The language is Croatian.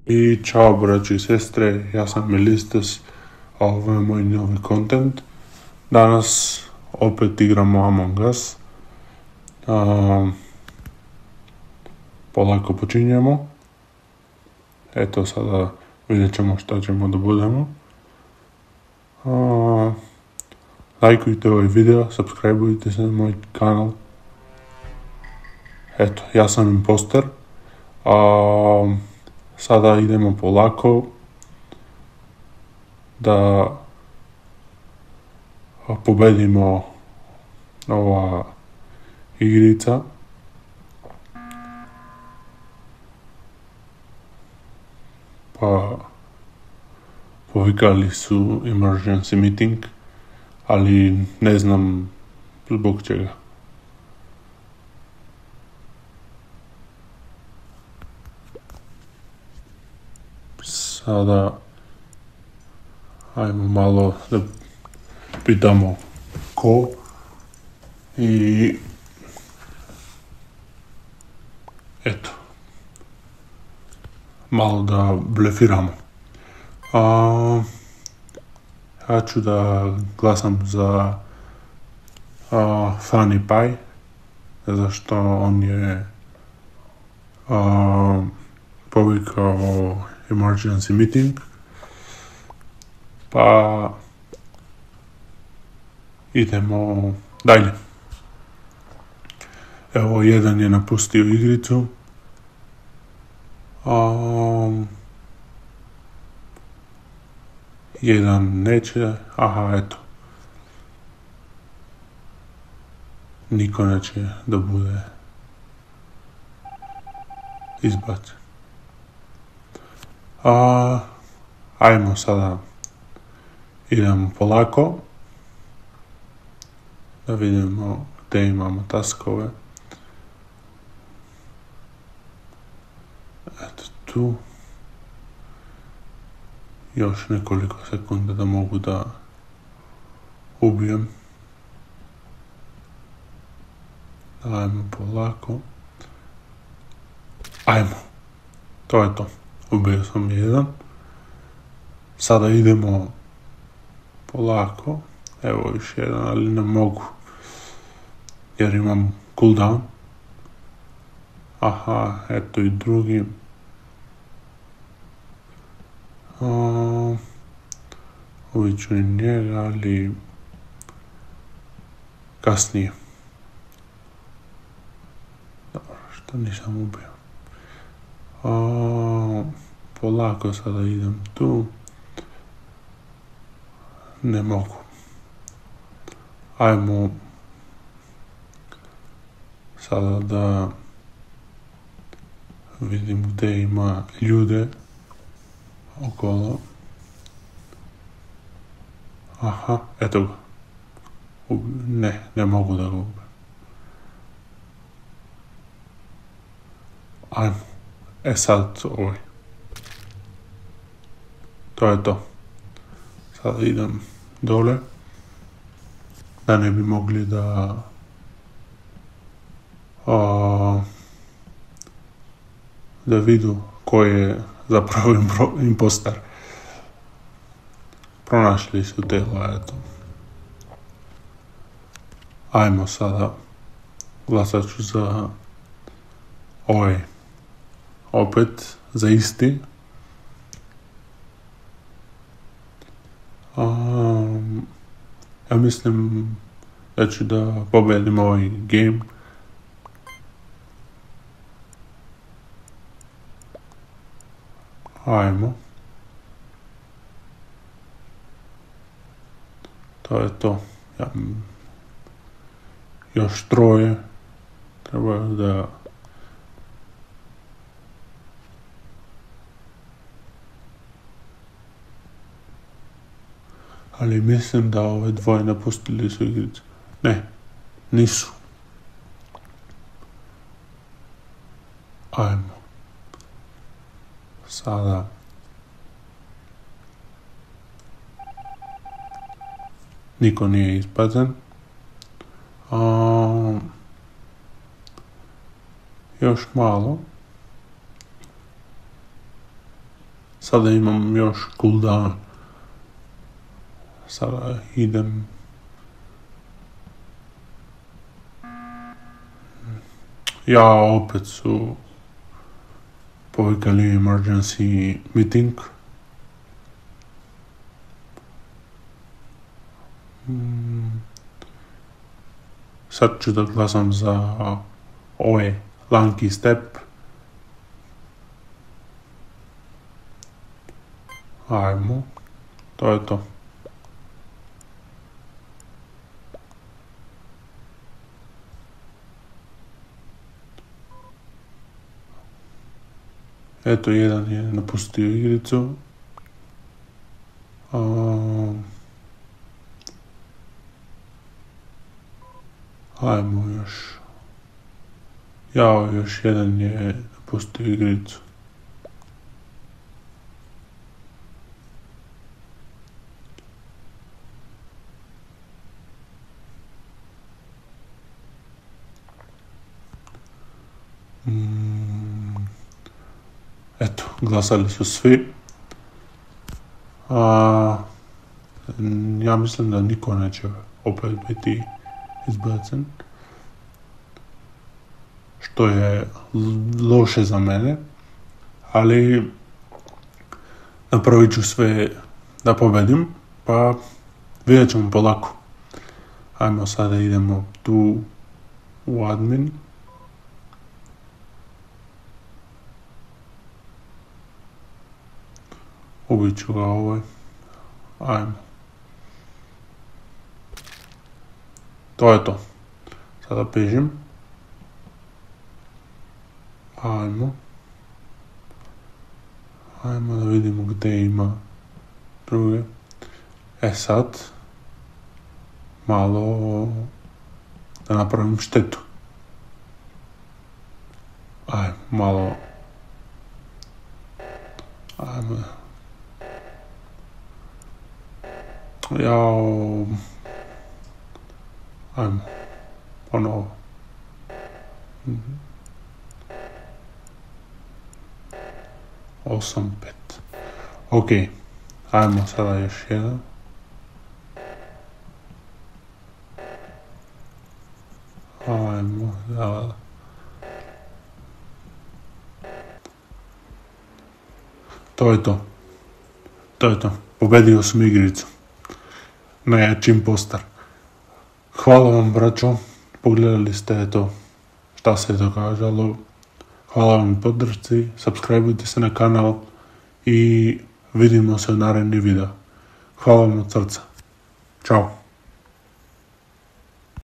I čao braći i sestre, ja sam Melistas, a ovo je moj novi kontent. Danas opet igramo Among Us. Polako počinjemo. Eto sada vidjet ćemo šta ćemo da budemo. Lajkujte ovaj video, subscribeujte se na moj kanal. Eto, ja sam imposter. Sada idemo polako da pobedimo ova igrica. Pa povikali su emergency meeting, ali ne znam zbog čega. Sada ajmo malo da pitamo ko i eto, malo da blefiramo. Ja ću da glasam za Funny Pie, zašto on je povikao emergency meeting. Pa idemo dalje. Evo, jedan je napustio igricu. Jedan neće. Aha, eto. Niko neće da bude izbacen. Ajmo sada, idemo polako da vidimo gdje imamo taskove. Eto tu. Još nekoliko sekunda da mogu da ubijem. Ajmo polako. Ajmo. To je to. Ubio sam jedan. Sada idemo polako. Evo još jedan, ali ne mogu. Jer imam cooldown. Aha, eto i drugi. Ubit ću i njega, ali kasnije. Dobro, što nisam ubio. Polako sada idem tu. Ne mogu. Ajmo sada da vidim gdje ima ljude okolo. Aha, eto ga. Ne mogu da ga ubim. Ajmo. Sad ovaj. To je to. Sada idem dole. Da ne bi mogli da vidu ko je zapravo impostar. Pronašli su telo, eto. Ajmo sada. Glasat ću za ovaj. Opet za isti. Ja mislim da ću da pobedim ovaj game. Ajmo. To je to. Još troje. Treba da ali mislim da ove dvoje napustili su igricu. Ne, nisu. Ajmo. Sada. Niko nije izbacen. Još malo. Sada imam još cooldown. Sada idem. Ja, opet su povikali emergency meeting. Sad ću da glasam za ovaj lanky step. Ajmo, to je to. Eto, jedan je napustio igricu. Ajmo još. Jao, još jedan je napustio igricu. Eto, glasali su svi. Ja mislim da niko neće opet biti izbacen. Što je loše za mene. Ali napravit ću sve da pobedim. Pa vidjet ćemo polako. Ajmo, sada idemo tu u admin. Ubit ću ga ovaj. Ajmo. To je to. Sada bežim. Ajmo. Ajmo da vidimo gdje ima druge. Sad. Malo da napravim štetu. Ajmo, malo. Ajmo. Jao. Ajmo. Ponovo. Osam, 5. Ok. Ajmo sada još jedan. Ajmo. Da. To je to. To je to. Pobedio sam igricu. Najjači impostor. Hvala vam, braćo. Pogledali ste to šta se je događalo. Hvala vam podršci. Subscribeujte se na kanal i vidimo se u naredni video. Hvala vam od srca. Ćao.